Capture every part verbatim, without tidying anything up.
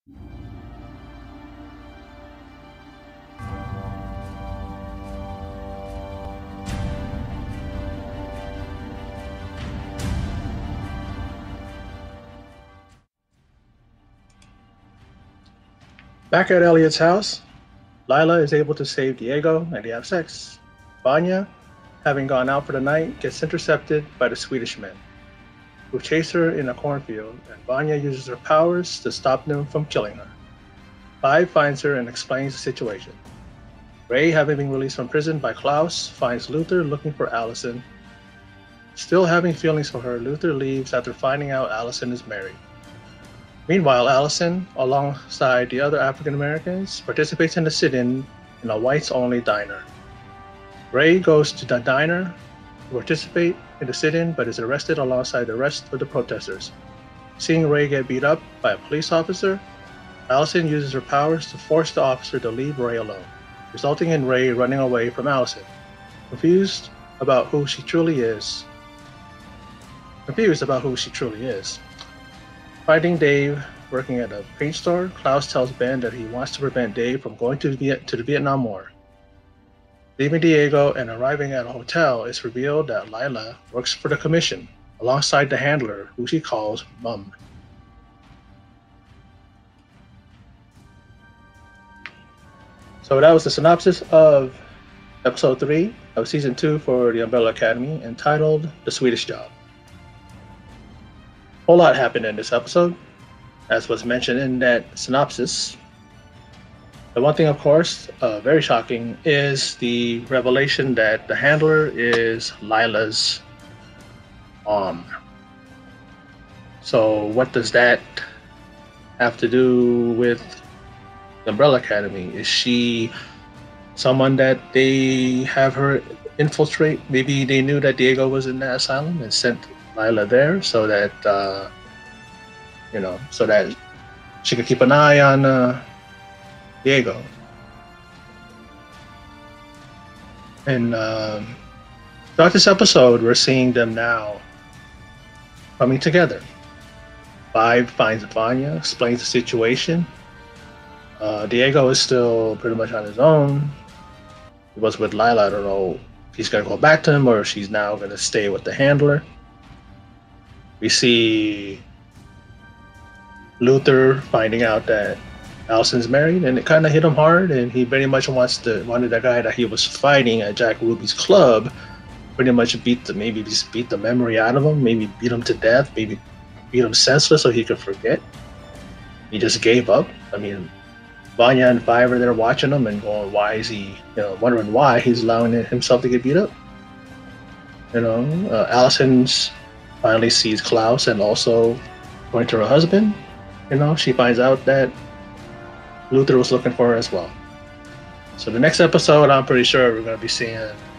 Back at Elliot's house, Lila is able to save Diego and they have sex. Vanya, having gone out for the night, gets intercepted by the Swedish men, who chase her in a cornfield, and Vanya uses her powers to stop them from killing her. Five finds her and explains the situation. Ray, having been released from prison by Klaus, finds Luther looking for Allison. Still having feelings for her, Luther leaves after finding out Allison is married. Meanwhile, Allison, alongside the other African Americans, participates in the sit-in in a whites-only diner. Ray goes to the diner to participate in the sit-in, but is arrested alongside the rest of the protesters. Seeing Ray get beat up by a police officer, Allison uses her powers to force the officer to leave Ray alone, resulting in Ray running away from Allison. Confused about who she truly is. Confused about who she truly is. Finding Dave working at a paint store, Klaus tells Ben that he wants to prevent Dave from going to the, Viet- to the Vietnam War. Leaving Diego and arriving at a hotel, it's revealed that Lila works for the commission, alongside the handler, who she calls Mum. So that was the synopsis of episode three of season two for the Umbrella Academy, entitled The Swedish Job. A whole lot happened in this episode, as was mentioned in that synopsis. The one thing, of course, uh, very shocking, is the revelation that the handler is Lila's mom. So what does that have to do with the Umbrella Academy? Is she someone that they have her infiltrate? Maybe they knew that Diego was in that asylum and sent Lila there so that uh, you know, so that she could keep an eye on uh, Diego. And um, throughout this episode, we're seeing them now coming together. Five finds Vanya, explains the situation. Uh, Diego is still pretty much on his own. He was with Lila. I don't know if he's going to go back to him or if she's now going to stay with the handler. We see Luther finding out that Allison's married, and it kind of hit him hard, and he very much wants to wanted that guy that he was fighting at Jack Ruby's club pretty much beat the maybe just beat the memory out of him, maybe beat him to death, maybe beat him senseless so he could forget. He just gave up. I mean, Vanya and Five are there watching him and going, why is he, you know, wondering why he's allowing himself to get beat up. You know, uh, Allison's finally sees Klaus, and also going to her husband, you know, she finds out that Luther was looking for her as well. So the next episode, I'm pretty sure we're going to be seeing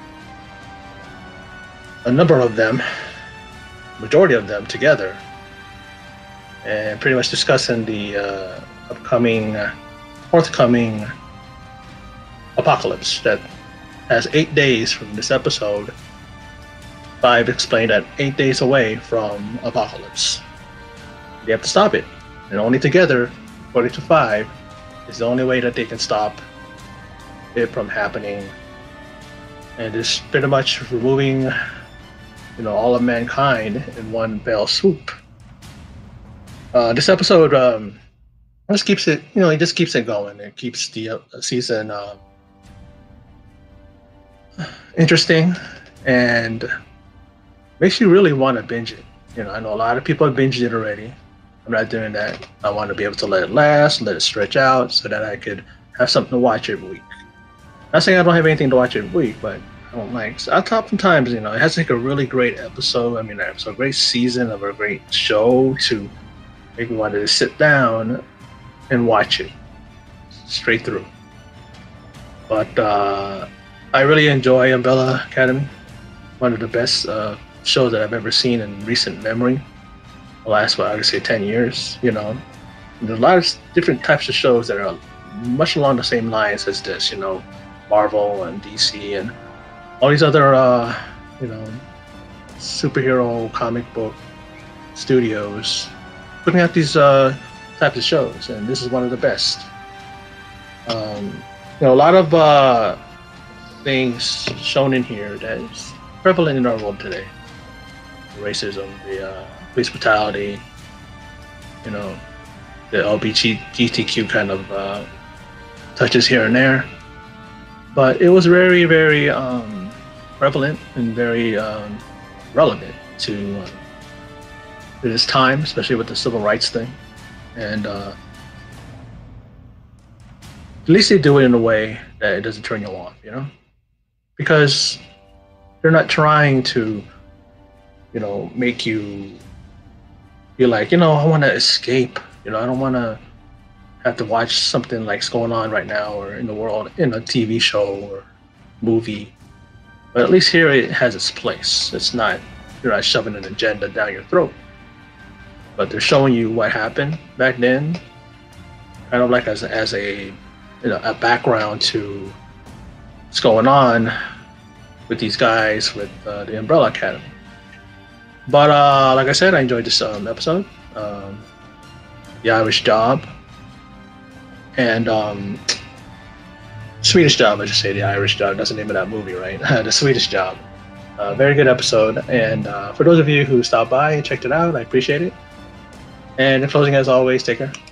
a number of them, majority of them together, and pretty much discussing the uh, upcoming, uh, forthcoming apocalypse that has eight days from this episode. Five explained that eight days away from apocalypse. They have to stop it, and only together, according to Five, is the only way that they can stop it from happening. And it's pretty much removing, you know, all of mankind in one fell swoop. Uh, this episode um, just keeps it, you know, it just keeps it going. It keeps the uh, season uh, interesting and makes you really want to binge it. You know, I know a lot of people have binged it already. I'm not doing that. I want to be able to let it last, let it stretch out, so that I could have something to watch every week. Not saying I don't have anything to watch every week, but I don't like. So I top sometimes, you know, it has like a really great episode. I mean, it's a great season of a great show to make me want to sit down and watch it straight through. But uh, I really enjoy Umbrella Academy. One of the best uh, shows that I've ever seen in recent memory. The last, well, I would say ten years, you know. There's a lot of different types of shows that are much along the same lines as this, you know, Marvel and D C and all these other, uh, you know, superhero comic book studios putting out these uh, types of shows, and this is one of the best. Um, you know, a lot of uh, things shown in here that is prevalent in our world today: racism, the uh, police brutality, you know, the L G B T Q kind of uh, touches here and there. But it was very, very um, prevalent and very um, relevant to, uh, to this time, especially with the civil rights thing. And uh, at least they do it in a way that it doesn't turn you off, you know? Because they're not trying to, you know, make you feel like, you know, I want to escape. You know, I don't want to have to watch something like's going on right now or in the world in a T V show or movie. But at least here it has its place. It's not, you're not shoving an agenda down your throat. But they're showing you what happened back then, kind of like as, as a, you know, a background to what's going on with these guys with uh, the Umbrella Academy. But uh, like I said, I enjoyed this um, episode. Um, the Irish Job. And um, Swedish Job, I should say. The Irish Job. That's the name of that movie, right? The Swedish Job. Uh, very good episode. And uh, for those of you who stopped by and checked it out, I appreciate it. And in closing, as always, take care.